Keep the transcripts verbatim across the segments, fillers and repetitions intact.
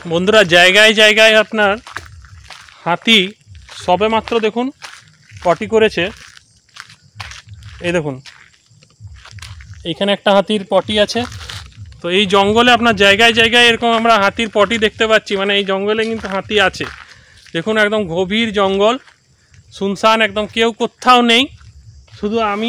বন্ধুরা জায়গায় জায়গায় আপনার হাতি সবে মাত্র দেখুন পটি করেছে। এই দেখুন এইখানে একটা হাতির পটি আছে। তো এই জঙ্গলে আপনার জায়গায় জায়গায় এরকম আমরা হাতির পটি দেখতে পাচ্ছি, মানে এই জঙ্গলে কিন্তু হাতি আছে। দেখুন একদম গভীর জঙ্গল, শুনশান একদম, কেউ কোথাও নেই, শুধু আমি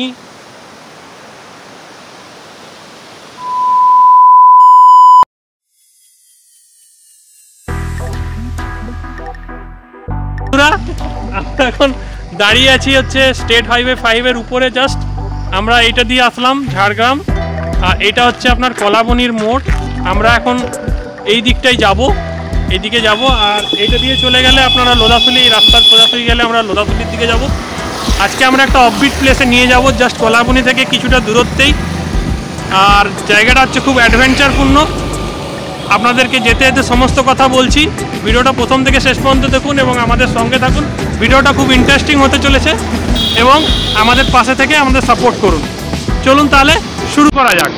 আমরা এখন দাঁড়িয়ে আছি হচ্ছে স্টেট হাইওয়ে ফাইভের উপরে। জাস্ট আমরা এটা দিয়ে আসলাম ঝাড়গ্রাম, আর এটা হচ্ছে আপনার কলাবনির মোড়। আমরা এখন এই দিকটাই যাব, এইদিকে যাব, আর এইটা দিয়ে চলে গেলে আপনারা লোধাশুলি, রাস্তার সোজাশুলি গেলে আমরা লোধাশুলির দিকে যাব। আজকে আমরা একটা অফবিট প্লেসে নিয়ে যাব, জাস্ট কলাবনি থেকে কিছুটা দূরত্বেই। আর জায়গাটা হচ্ছে খুব অ্যাডভেঞ্চারপূর্ণ। আপনাদেরকে যেতে যেতে সমস্ত কথা বলছি, ভিডিওটা প্রথম থেকে শেষ পর্যন্ত দেখুন এবং আমাদের সঙ্গে থাকুন। ভিডিওটা খুব ইন্টারেস্টিং হতে চলেছে এবং আমাদের পাশে থেকে আমাদের সাপোর্ট করুন। চলুন তাহলে শুরু করা যাক।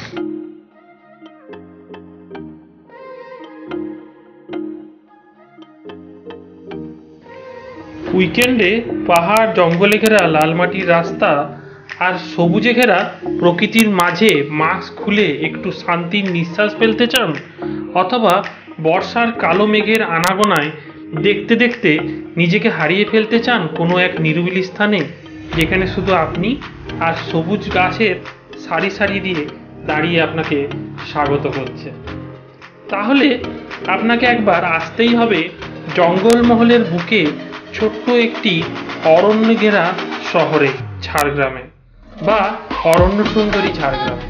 উইকেন্ডে পাহাড় জঙ্গলে ঘেরা লাল মাটির রাস্তা আর সবুজে ঘেরা প্রকৃতির মাঝে মাস্ক খুলে একটু শান্তির নিঃশ্বাস ফেলতে চান, অথবা বর্ষার কালো মেঘের আনাগোনায় দেখতে দেখতে নিজেকে হারিয়ে ফেলতে চান কোনো এক নিরিবিলি স্থানে, যেখানে শুধু আপনি আর সবুজ গাছের সারি সারি দিয়ে দাঁড়িয়ে আপনাকে স্বাগত করছে, তাহলে আপনাকে একবার আসতেই হবে জঙ্গলমহলের বুকে ছোট্ট একটি অরণ্য ঘেরা শহরে, ঝাড়গ্রামে, বা অরণ্য সুন্দরী ঝাড়গ্রাম।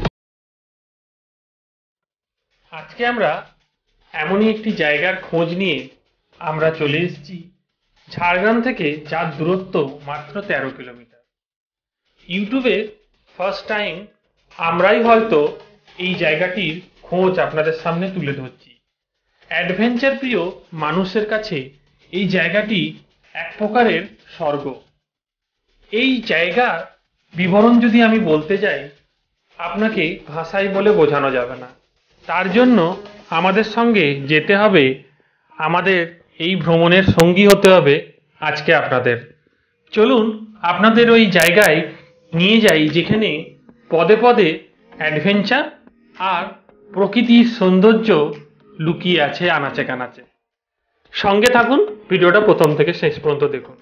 আজকে আমরা এমনই একটি জায়গার খোঁজ নিয়ে আমরা চলে এসেছি ঝাড়গ্রাম থেকে, যার দূরত্ব মাত্র তেরো কিলোমিটার। ইউটিউবে ফার্স্ট টাইম আমরাই হয়তো এই জায়গাটির খোঁজ আপনাদের সামনে তুলে ধরছি। অ্যাডভেঞ্চার প্রিয় মানুষের কাছে এই জায়গাটি এক প্রকারের স্বর্গ। এই জায়গার বিবরণ যদি আমি বলতে যাই, আপনাকে ভাষায় বলে বোঝানো যাবে না। তার জন্য আমাদের সঙ্গে যেতে হবে, আমাদের এই ভ্রমণের সঙ্গী হতে হবে আজকে আপনাদের। চলুন আপনাদের ওই জায়গায় নিয়ে যাই যেখানে পদে পদে অ্যাডভেঞ্চার আর প্রকৃতির সৌন্দর্য লুকিয়ে আছে আনাচে কানাচে। সঙ্গে থাকুন, ভিডিওটা প্রথম থেকে শেষ পর্যন্ত দেখুন।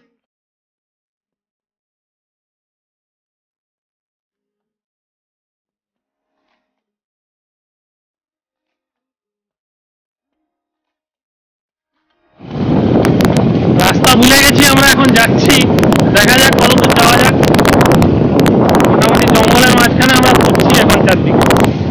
রাস্তা ভুলে গেছি, আমরা এখন যাচ্ছি, দেখা যাক কত দূর যাওয়া যাক। মোটামুটি জঙ্গলের মাঝখানে আমরা ঘুরছি এখন চারদিকে।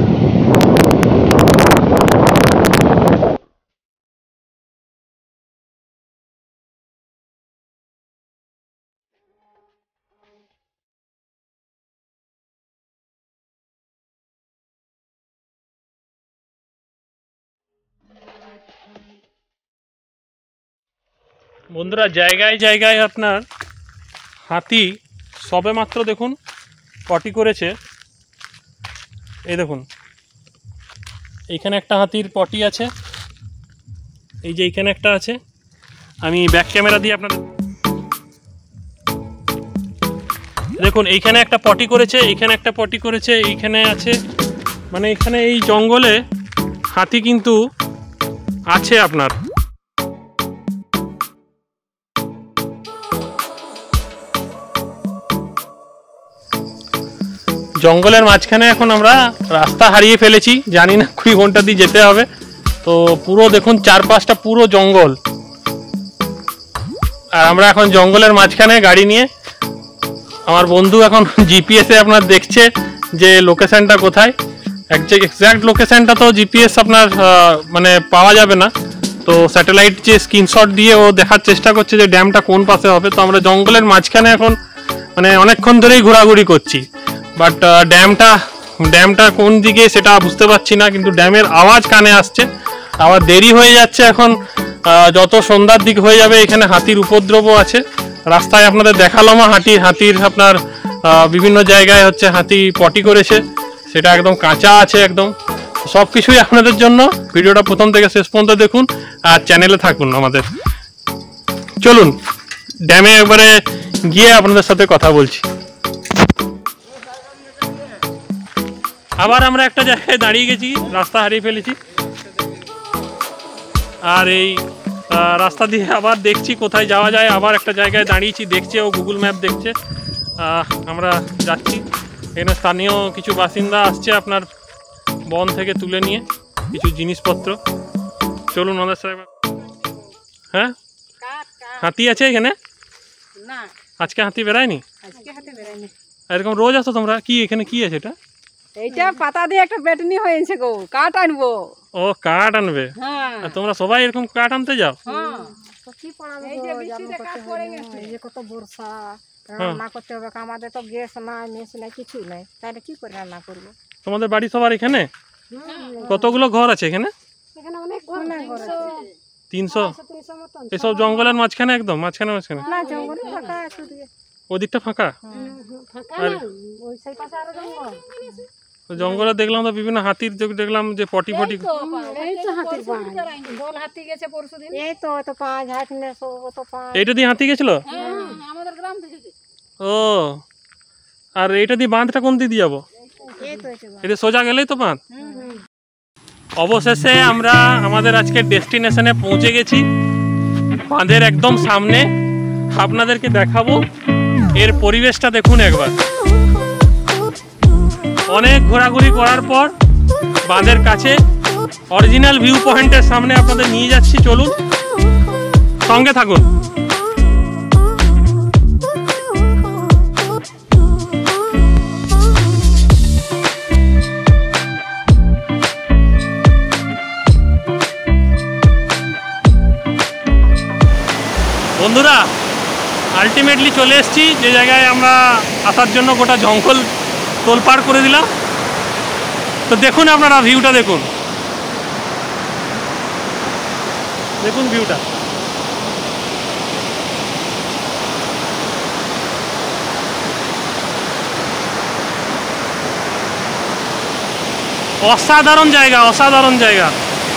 বন্ধুরা জায়গায় জায়গায় আপনার হাতি সবে মাত্র দেখুন পটি করেছে। এই দেখুন এইখানে একটা হাতির পটি আছে, এই যে এইখানে একটা আছে। আমি ব্যাক ক্যামেরা দিয়ে আপনাদের দেখুন, এইখানে একটা পটি করেছে, এইখানে একটা পটি করেছে, এইখানে আছে। মানে এখানে এই জঙ্গলে হাতি কিন্তু আছে আপনার। জঙ্গলের মাঝখানে এখন আমরা রাস্তা হারিয়ে ফেলেছি, জানি না কুড়ি ঘন্টা দিয়ে যেতে হবে। তো পুরো দেখুন চারপাশটা পুরো জঙ্গল, আর আমরা এখন জঙ্গলের মাঝখানে গাড়ি নিয়ে। আমার বন্ধু এখন জিপিএসে আপনার দেখছে যে লোকেশনটা কোথায়। এক্স্যাক্ট লোকেশনটা তো জিপিএস আপনার মানে পাওয়া যাবে না, তো স্যাটেলাইট যে স্ক্রিনশট দিয়ে ও দেখার চেষ্টা করছে যে ড্যামটা কোন পাশে হবে। তো আমরা জঙ্গলের মাঝখানে এখন মানে অনেকক্ষণ ধরেই ঘোরাঘুরি করছি, বাট ড্যামটা ড্যামটা কোন দিকে সেটা বুঝতে পারছি না, কিন্তু ড্যামের আওয়াজ কানে আসছে। আবার দেরি হয়ে যাচ্ছে এখন, যত সন্ধ্যার দিক হয়ে যাবে এখানে হাতির উপদ্রব আছে। রাস্তায় আপনাদের দেখালাম হাতির হাতির আপনার বিভিন্ন জায়গায় হচ্ছে হাতি পটি করেছে, সেটা একদম কাঁচা আছে, একদম সব কিছুই আপনাদের জন্য। ভিডিওটা প্রথম থেকে শেষ পর্যন্ত দেখুন আর চ্যানেলে থাকুন আমাদের। চলুন ড্যামে একবারে গিয়ে আপনাদের সাথে কথা বলছি। আবার আমরা একটা জায়গায় দাঁড়িয়ে গেছি, রাস্তা হারিয়ে ফেলেছি, আর এই রাস্তা দিয়ে আবার দেখছি কোথায় যাওয়া যায়। আবার একটা জায়গায় দাঁড়িয়েছি, দেখছে ও গুগল ম্যাপ দেখছে। আমরা যাচ্ছি, এখানে স্থানীয় কিছু বাসিন্দা আসছে আপনার বন থেকে তুলে নিয়ে কিছু জিনিসপত্র। চলুন আমাদের সাথে। হ্যাঁ, হাতি আছে এখানে? না, আজকে হাতি বেড়ায়নি? আজকে হাতি বেড়ায়নি। এরকম রোজ আসো তোমরা? কি এখানে কি আছে এটা? এইটা পাতা দিয়ে একটা বেটনি হয়েছে গো, কাঠ আনবো। ও, কাঠ আনবে? হ্যাঁ। তোমরা সবাই এরকম কাঠ আনতে যাও? হ্যাঁ। তো কি পড়াবো, এই যে বৃষ্টিতে কাঠ পড়ে গেছে, এই যে কত বর্ষা, রান্না করতে হবে। আমাদের তো গ্যাস নাই, মেস নাই, কিছু নাই, তাহলে কি করে রান্না করবো? তোমাদের বাড়ি সবার এখানে? কতগুলো ঘর আছে এখানে? এখানে অনেক ঘর আছে। তিনশো? এসব জঙ্গলের মাঝখানে? একদম মাঝখানে? মাঝখানে না, জঙ্গলে ফাঁকা আছে। ওদিকটা ফাঁকা? আর ওই সেই পাশে আরো জঙ্গল। জঙ্গলে দেখলাম তো বিভিন্ন হাতির, দেখলাম যে পটি পটি। এই তো হাতির পাঁচ, দল হাতি গেছে পরশুদিন। এই তো তো পাঁচ হাতি না, তো পাঁচ। এইটা দিয়ে হাতি গেছিল? আমাদের গ্রাম থেকে। ও, আর এইটা দিয়ে বাঁধটা কোন দিকে যাবো? এই তো এটা সোজা গেলেই তো বাঁধ। অবশেষে আমরা আমাদের আজকের ডেস্টিনেশনে পৌঁছে গেছি, বাঁধের একদম সামনে। আপনাদেরকে দেখাবো, এর পরিবেশটা দেখুন একবার। অনেক ঘোরাঘুরি করার পর বাঁধের কাছে অরিজিনাল ভিউ পয়েন্টের সামনে আপনাদের নিয়ে যাচ্ছি। চলুন সঙ্গে থাকুন। বন্ধুরা, আলটিমেটলি চলে এসেছি যে জায়গায় আমরা আসার জন্য গোটা জঙ্গল তোলপাড় করে দিলাম। তো দেখুন আপনারা ভিউটা, দেখুন দেখুন ভিউটা। অসাধারণ জায়গা, অসাধারণ জায়গা।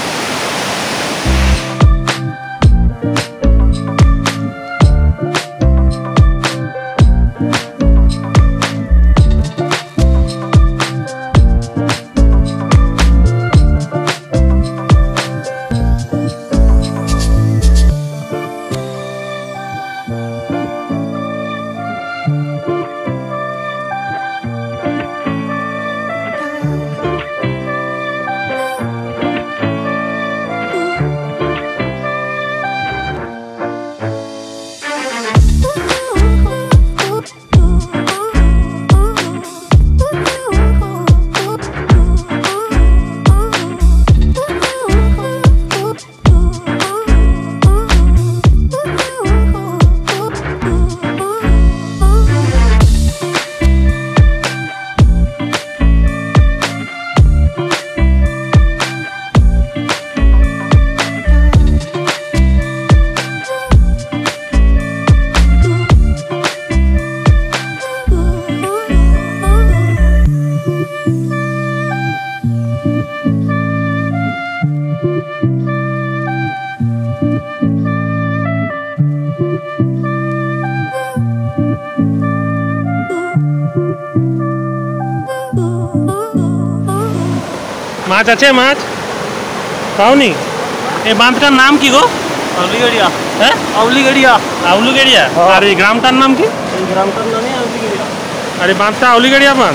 মাছ আছে? মাছ পাওনি? এই বাঁধটার নাম কি গো? আউলিগড়িয়া। হ্যাঁ, আউলিগড়িয়া। আউলিগড়িয়া। আর এই গ্রামটার নাম কি? এই গ্রামটার নামই আউলিগড়িয়া। আর এই বাঁধটা আউলিগড়িয়া বাঁধ?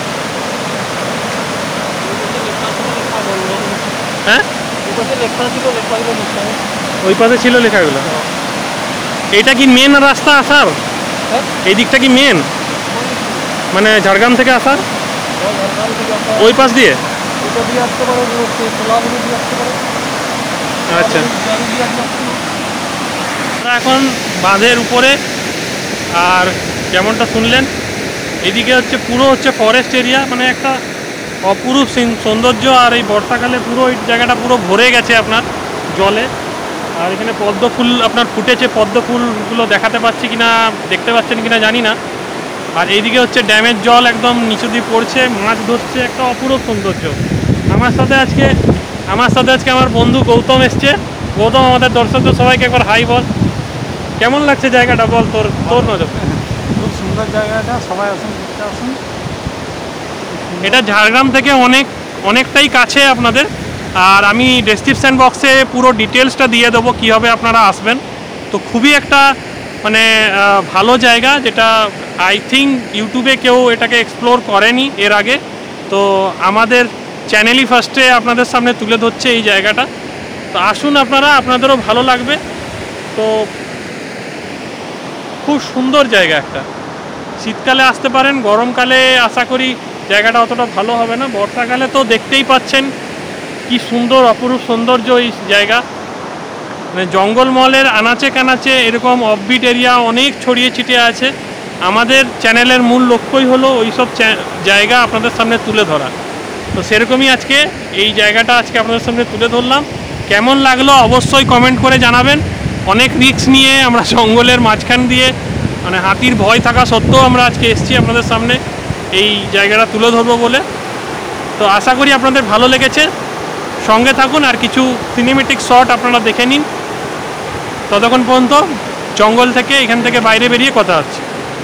হ্যাঁ, ওই পাশে ছিল লেখাগুলো। এইটা কি মেন রাস্তা আসার? এই দিকটা কি মেন, মানে ঝাড়গ্রাম থেকে আসার? ওই পাশ দিয়ে? আচ্ছা, আমরা এখন বাঁধের উপরে। আর যেমনটা শুনলেন, এদিকে হচ্ছে পুরো হচ্ছে ফরেস্ট এরিয়া, মানে একটা অপরূপ সৌন্দর্য। আর এই বর্ষাকালে পুরো এই জায়গাটা পুরো ভরে গেছে আপনার জলে। আর এখানে পদ্ম ফুল আপনার ফুটেছে, পদ্ম ফুলগুলো দেখাতে পাচ্ছি কিনা, দেখতে পাচ্ছেন কিনা জানি না। আর এইদিকে হচ্ছে ড্যামের জল একদম নিচু দিয়ে পড়ছে, মাছ ধরছে, একটা অপূর্ব সৌন্দর্য। আমার সাথে আজকে আমার সাথে আজকে আমার বন্ধু গৌতম এসছে। গৌতম, আমাদের দর্শকদের সবাইকে একবার হাই বল। কেমন লাগছে জায়গাটা বল, তোর তোর নজর? খুব সুন্দর জায়গাটা, সবাই আসুন, ঘুরতে আসুন। এটা ঝাড়গ্রাম থেকে অনেক অনেকটাই কাছে আপনাদের। আর আমি ডেসক্রিপশান বক্সে পুরো ডিটেলসটা দিয়ে দেবো কীভাবে আপনারা আসবেন। তো খুবই একটা মানে ভালো জায়গা, যেটা আই থিঙ্ক ইউটিউবে কেউ এটাকে এক্সপ্লোর করেনি এর আগে। তো আমাদের চ্যানেলই ফার্স্টে আপনাদের সামনে তুলে ধরছে এই জায়গাটা। তো আসুন আপনারা, আপনাদেরও ভালো লাগবে। তো খুব সুন্দর জায়গা একটা। শীতকালে আসতে পারেন, গরমকালে আশা করি জায়গাটা অতটা ভালো হবে না। বর্ষাকালে তো দেখতেই পাচ্ছেন কি সুন্দর অপরূপ সৌন্দর্য এই জায়গা। মানে জঙ্গলমহলের আনাচে কানাচে এরকম অফবিট এরিয়া অনেক ছড়িয়ে ছিটিয়ে আছে। আমাদের চ্যানেলের মূল লক্ষ্যই হলো ওই সব জায়গা আপনাদের সামনে তুলে ধরা। তো সেরকমই আজকে এই জায়গাটা আজকে আপনাদের সামনে তুলে ধরলাম। কেমন লাগলো অবশ্যই কমেন্ট করে জানাবেন। অনেক রিস্ক নিয়ে আমরা জঙ্গলের মাঝখান দিয়ে, মানে হাতির ভয় থাকা সত্ত্বেও আমরা আজকে এসেছি আপনাদের সামনে এই জায়গাটা তুলে ধরবো বলে। তো আশা করি আপনাদের ভালো লেগেছে। সঙ্গে থাকুন, আর কিছু সিনেমেটিক শট আপনারা দেখে নিন। ততক্ষণ পর্যন্ত জঙ্গল থেকে এখান থেকে বাইরে বেরিয়ে কথা হচ্ছে।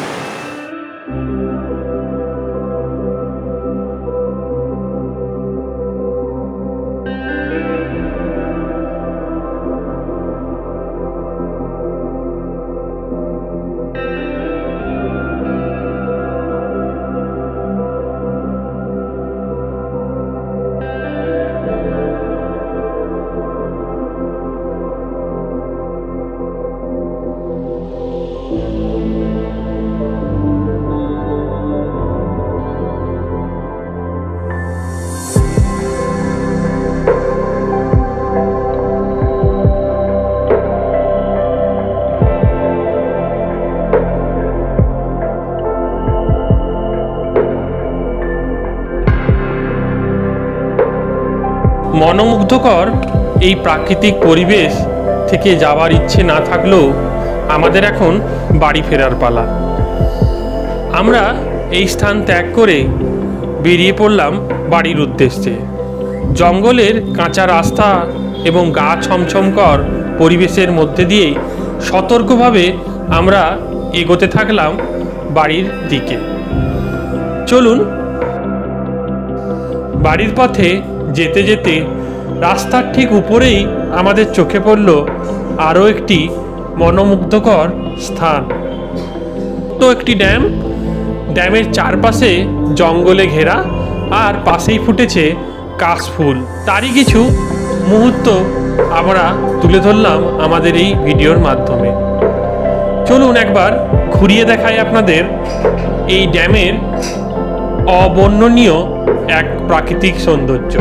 মনোমুগ্ধকর এই প্রাকৃতিক পরিবেশ থেকে যাওয়ার ইচ্ছে না থাকলেও আমাদের এখন বাড়ি ফেরার পালা। আমরা এই স্থান ত্যাগ করে বেরিয়ে পড়লাম বাড়ির উদ্দেশ্যে। জঙ্গলের কাঁচা রাস্তা এবং গা ছমছমকর পরিবেশের মধ্যে দিয়ে সতর্কভাবে আমরা এগোতে থাকলাম বাড়ির দিকে। চলুন। বাড়ির পথে যেতে যেতে রাস্তার ঠিক উপরেই আমাদের চোখে পড়ল আরও একটি মনোমুগ্ধকর স্থান। তো একটি ড্যাম, ড্যামের চারপাশে জঙ্গলে ঘেরা, আর পাশেই ফুটেছে কাশফুল। তারই কিছু মুহূর্ত আমরা তুলে ধরলাম আমাদের এই ভিডিওর মাধ্যমে। চলুন একবার ঘুরিয়ে দেখাই আপনাদের এই ড্যামের অবর্ণনীয় এক প্রাকৃতিক সৌন্দর্য।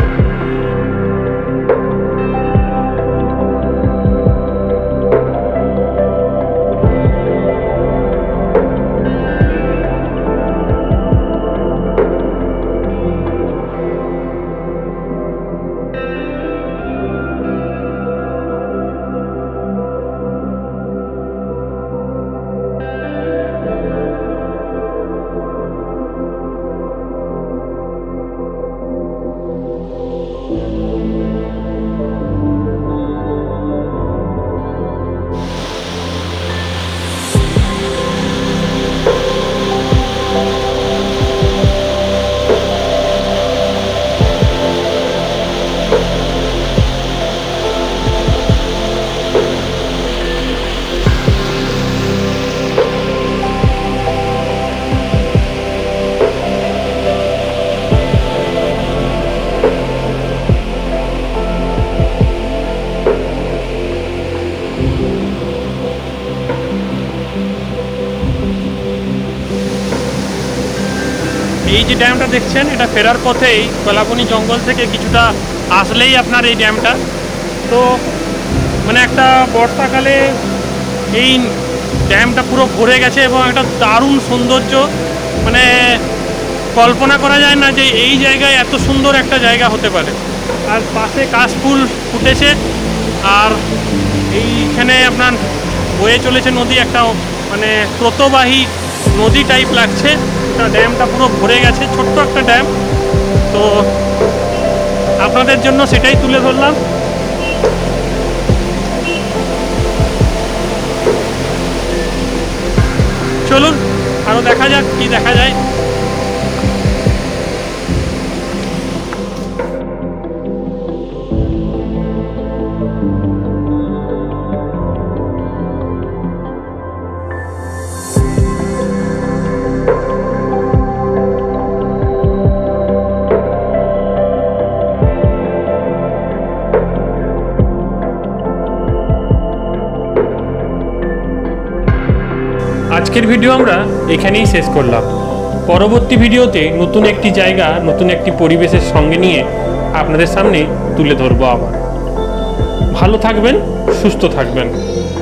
এই যে ড্যামটা দেখছেন, এটা ফেরার পথেই কলাবনি জঙ্গল থেকে কিছুটা আসলেই আপনার এই ড্যামটা। তো মানে একটা বর্ষাকালে এই ড্যামটা পুরো ভরে গেছে এবং একটা দারুণ সৌন্দর্য, মানে কল্পনা করা যায় না যে এই জায়গায় এত সুন্দর একটা জায়গা হতে পারে। আর পাশে কাশফুল ফুটেছে, আর এইখানে আপনার বয়ে চলেছে নদী, একটা মানে স্রোতবাহী নদী টাইপ লাগছে। ড্যামটা পুরো ভরে গেছে, ছোট্ট একটা ড্যাম। তো আপনাদের জন্য সেটাই তুলে ধরলাম। চলুন আরো দেখা যাক কি দেখা যায়। আজকের ভিডিও আমরা এখানেই শেষ করলাম। পরবর্তী ভিডিওতে নতুন একটি জায়গা, নতুন একটি পরিবেশের সঙ্গে নিয়ে আপনাদের সামনে তুলে ধরবো আবার। ভালো থাকবেন, সুস্থ থাকবেন।